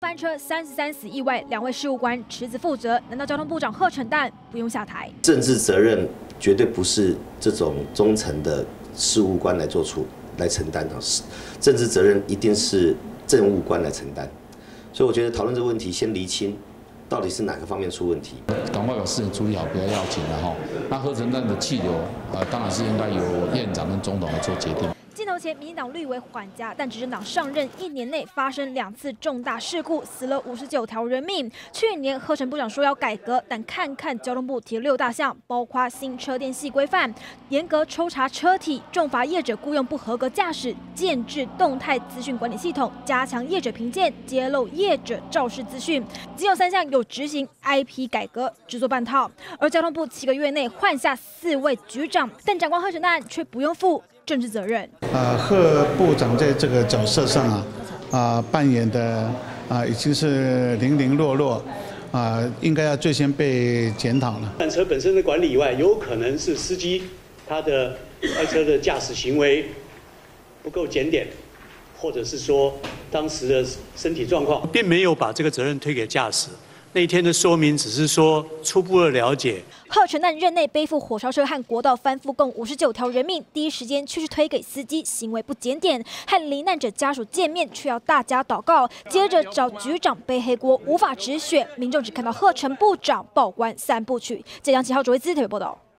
翻车33死意外，2位事务官池子负责，难道交通部长贺陈旦不用下台？ 政治责任绝对不是这种中层的事务官来承担的，政治责任一定是政务官来承担。所以我觉得讨论这个问题，先厘清到底是哪个方面出问题。 赶快把事情处理好，不要要紧了哈。那贺陈旦的气流，当然是应该由院长跟总统来做决定。 镜头前，民进党绿委缓颊，但执政党上任1年内发生2次重大事故，死了59条人命。去年贺陈部长说要改革，但看交通部提了6大项，包括新车电系规范、严格抽查车体、重罚业者雇用不合格驾驶、建制动态资讯管理系统、加强业者评鉴、揭露业者肇事资讯。只有3项有执行 IP 改革，只做半套。而交通部7个月内换下4位局长，但长官贺陈旦却不用负 政治责任。 贺部长在这个角色上扮演的已经是零零落落应该要最先被检讨了。 单车本身的管理以外，有可能是司机他的开车的驾驶行为不够检点，或者是说当时的身体状况，并没有把这个责任推给驾驶。 那一天的说明只是说初步的了解。 贺陈旦任内背负火烧车和国道翻覆共59条人命，第一时间却是推给司机行为不检点，和罹难者家属见面却要大家祷告，接着找局长背黑锅，无法止血。民众只看到贺陈部长报关3部曲。浙江7号卓维兹特别报道。